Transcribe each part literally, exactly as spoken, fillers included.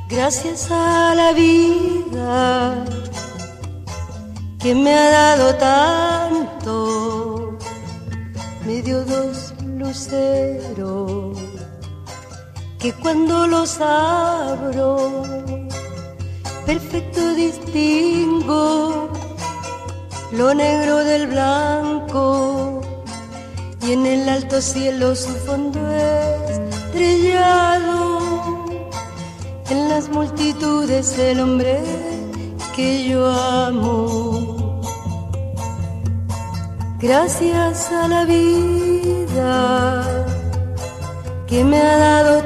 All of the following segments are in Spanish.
Gracias a la vida que me ha dado tanto, me dio dos luceros que cuando los abro perfecto distingo lo negro del blanco, y en el alto cielo su fondo estrellado, en las multitudes el hombre que yo amo. Gracias a la vida que me ha dado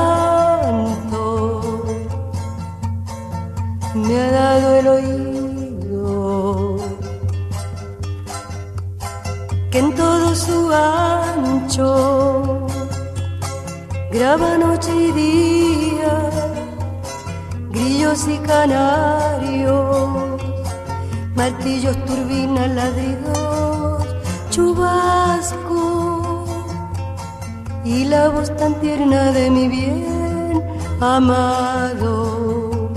tanto, me ha dado el oído que en todo su ancho graba noche y día, grillos y canarios, martillos, turbinas, ladridos, chubasco y la voz tan tierna de mi bien amado.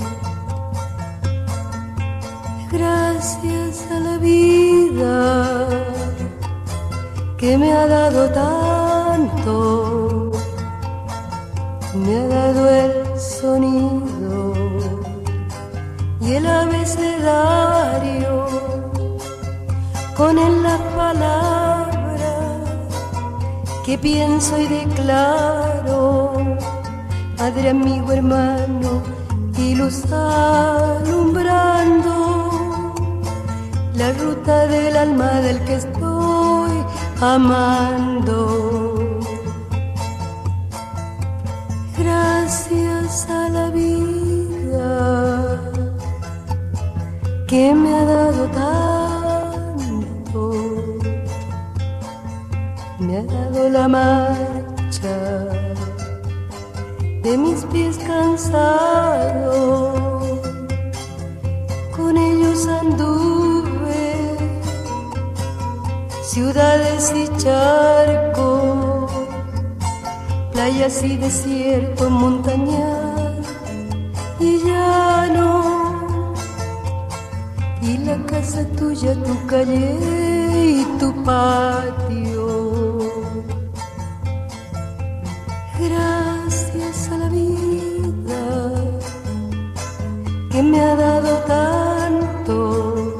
Gracias a la vida que me ha dado tanto, me ha dado el sonido y el abecedario, con él las palabras que pienso y declaro, padre, amigo, hermano y luz alumbrando la ruta del alma del que estoy amando. Gracias a la vida que me ha dado tanto, me ha dado la marcha de mis pies cansados, con ellos anduve ciudades y charcos, playas y desierto, montañas y llano, y la casa tuya, tu calle y tu patio. Gracias a la vida que me ha dado tanto,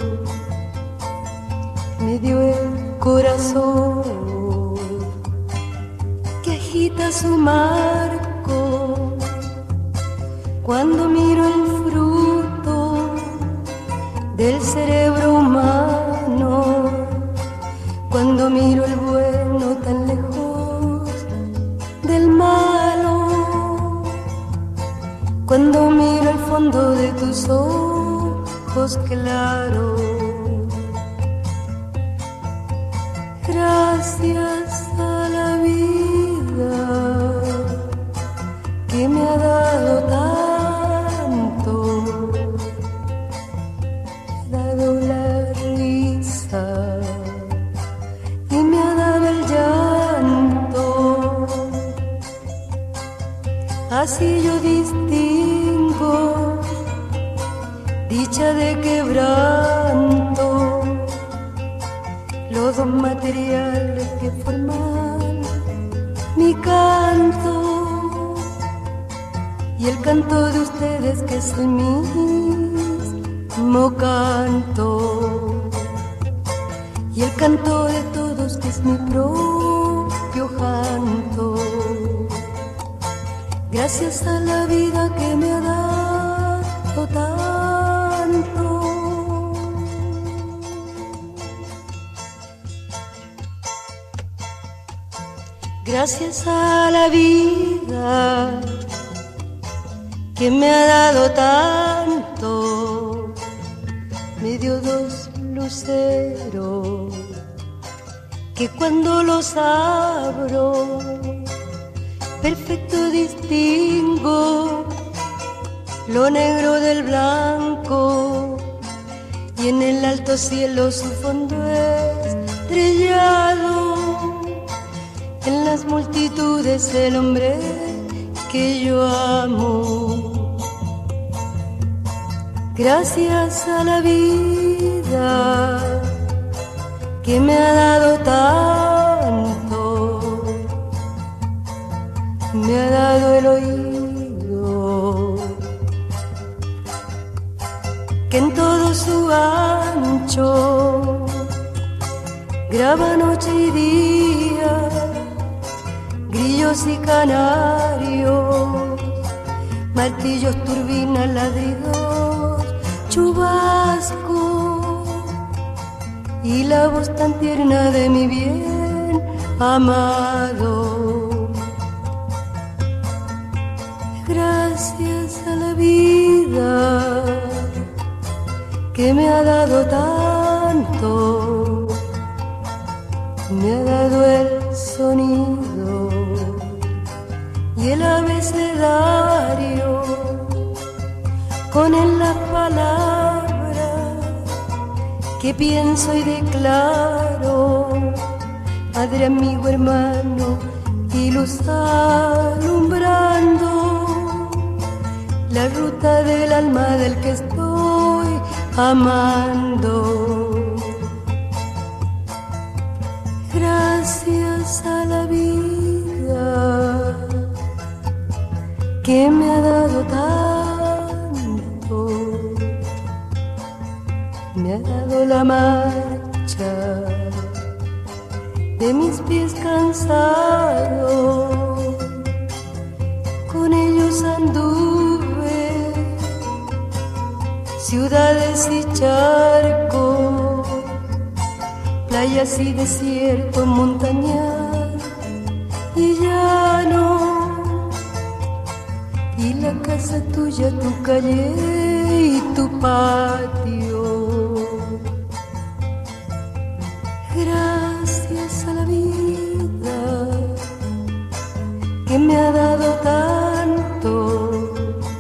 me dio el corazón que agita su marco cuando miro el fruto del cerebro humano, cuando miro el bueno tan lejos del malo, cuando miro el fondo de tus ojos claros. Gracias a la vida que me ha dado tanto, me ha dado la risa y me ha dado el llanto. Así yo distingo dicha de quebranto, los dos materiales que forman mi canto, y el canto de ustedes que es el mismo canto, y el canto de todos que es mi propio canto. Gracias a la vida que me ha dado tanto. Gracias a la vida que me ha dado tanto, me dio dos luceros que cuando los abro perfecto distingo lo negro del blanco, y en el alto cielo su fondo estrellado, en las multitudes el hombre que yo amo. Gracias a la vida que me ha dado tanto, me ha dado el oído que en todo su ancho graba noche y día, grillos y canarios, martillos, turbinas, ladridos, chubasco y la voz tan tierna de mi bien amado. Gracias a la vida que me ha dado tanto, me ha dado el sonido y el abecedario, con él las palabras que pienso y declaro, padre, amigo, hermano y luz alumbrando la ruta del alma del que estoy amando. Gracias a la vida que me ha dado tanto, me ha dado la marcha de mis pies cansados, con ellos anduve ciudades y charcos, playas y desierto, montañas y llano, y la casa tuya, tu calle y tu patio. Gracias a la vida que me ha dado tanto,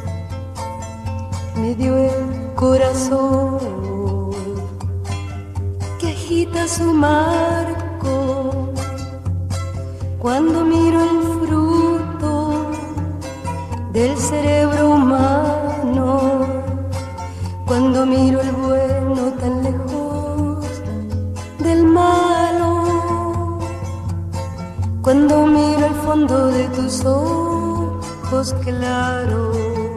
me dio el corazón que agita su marco cuando miro el fruto del cerebro humano, cuando miro el bueno tan lejos del malo, cuando miro el fondo de tus ojos claros.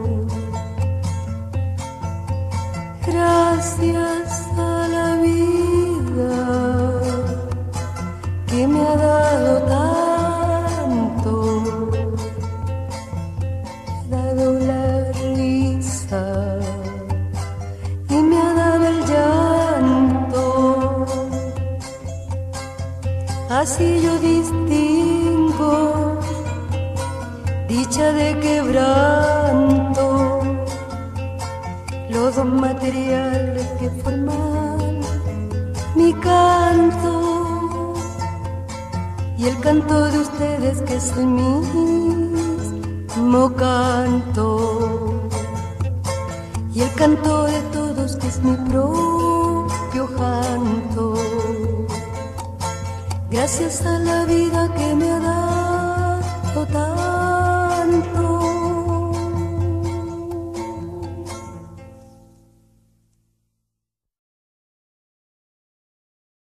Gracias a la vida que me ha dado tanto, me ha dado la risa y me ha dado el llanto. Así yo distingo dicha de quebranto, los dos materiales que forman mi canto, y el canto de ustedes que es el mismo canto, y el canto de todos que es mi propio canto. Gracias a la vida que me ha dado tanto,